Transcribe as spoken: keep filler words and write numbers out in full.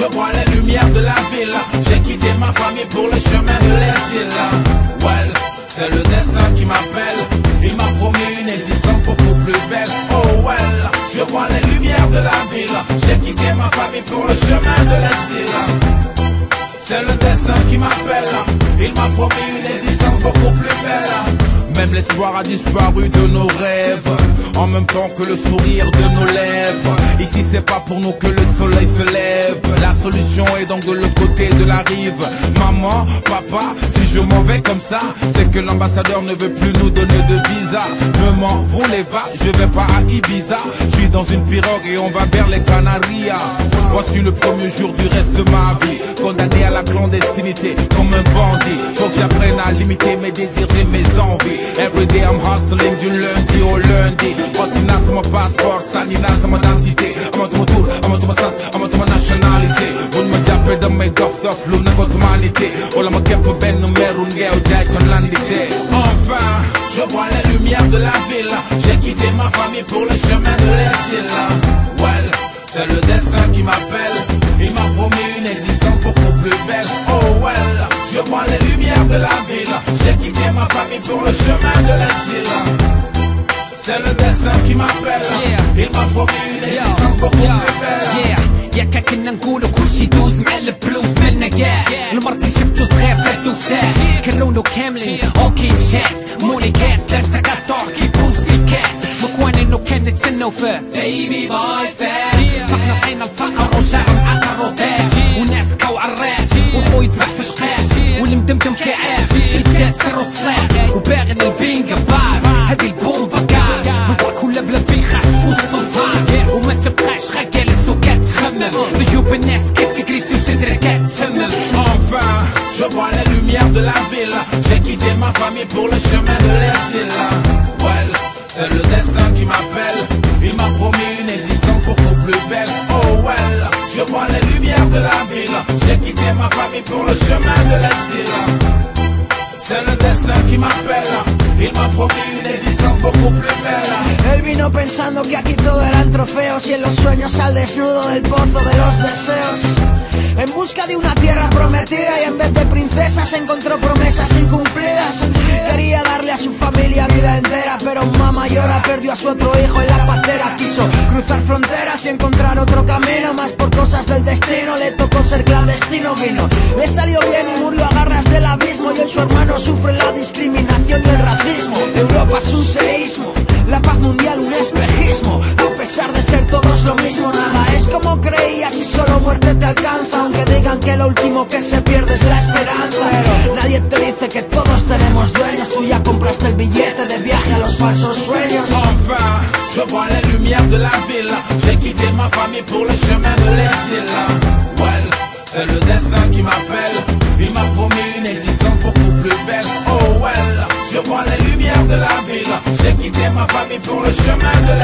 je vois les lumières de la ville. J'ai quitté ma famille pour le chemin de l'exil. Well, c'est le destin qui m'appelle. Il m'a promis une existence beaucoup plus belle. Oh well, je vois les lumières de la ville. J'ai quitté ma famille pour le chemin de l'exil. C'est le destin qui m'appelle. Il m'a promis une existence beaucoup plus belle. Même l'espoir a disparu de nos rêves, en même temps que le sourire de nos lèvres. Ici c'est pas pour nous que le soleil se lève. La solution est donc de l'autre côté de la rive. Maman, papa, si je m'en vais comme ça, c'est que l'ambassadeur ne veut plus nous donner de visa. Ne m'en voulez pas, je vais pas à Ibiza. Je suis dans une pirogue et on va vers les Canarias. Voici le premier jour du reste de ma vie, condamné à la clandestinité comme un bandit. Faut que j'apprenne à limiter mes désirs et mes envies. Every day I'm hustling du lundi au lundi. Rotina c'est mon passeport, Sanina c'est mon identité. Amatu mon tour, amatu ma sant, amatu ma nationalité. Buñ ma jàppee damay dof dof lu nangoot humanité. Wala ma képp benn meeru ngeew jaay ko landité. Enfin, je vois les lumières de la ville. J'ai quitté ma famille pour le chemin de l'exil. Well, c'est le destin qui m'appelle. Il m'a promis une existence beaucoup plus belle. Oh well, je vois les lumières de la ville. J'ai quitté ma famille pour le chemin de l'exil. C'est le destin qui m'appelle. Il m'a promis une existence beaucoup plus belle. ياكا كنا نقولو كلشي يدوز مع البلوز مالنا كاع المرضي شفتو صغير زادو ساع كرونو كاملين اوكي مشات مولي كات لابسه كاطور كي بوسي كات مكوانينو كان نتسناو فيه بيبي باي فات طقنا لقينا الفقر وشعر معقر وطاح وناس كاو عراج وخوي يذبح في شقاق والمدمدم كيعاف يتجاسر وصلاح وباغن البينغا باز هادي البومبا كاز من برك ولا بلا بالخاص فوسط الفاز وما تبقاش غا جالس وكتخمم بجوب الناس كتجري في صدرك كتسمم. Enfin, je vois les lumières de la ville. J'ai quitté ma famille pour le chemin de l'exil. Well, c'est le destin qui m'appelle. Il m'a promis une existence beaucoup plus belle. Oh well, je vois les lumières de la ville. J'ai quitté ma famille pour le chemin de l'exil. C'est le destin qui m'appelle. Il m'a promis une existence beaucoup plus belle. Él vino pensando que aquí todo eran trofeos y en los sueños al desnudo del pozo de los deseos. En busca de una tierra prometida y en vez de princesas encontró promesas incumplidas. Quería darle a su familia vida entera, pero mamá llora, perdió a su otro hijo en la pantera. Quiso cruzar fronteras y encontrar otro camino, más por cosas del destino le tocó ser clandestino. Vino, le salió bien y murió a garras del abismo, y él su hermano sufre la discriminación y el racismo. Europa es un seísmo, la paz mundial un espejismo. A pesar de ser todos lo mismo, nada es como creías y solo muerte te alcanza. Aunque digan que lo último que se pierde es la esperanza, pero nadie te dice que todos tenemos dueños. Tú ya compraste el billete de viaje a los falsos sueños. Enfin, je vois les lumières de la ville. J'ai quitté ma famille pour le chemin de l'exil. Well, c'est le destin qui m'appelle. Il m'a promis une existence beaucoup plus belle. Oh well, je vois les lumières de la ville. J'ai quitté ma famille pour le chemin de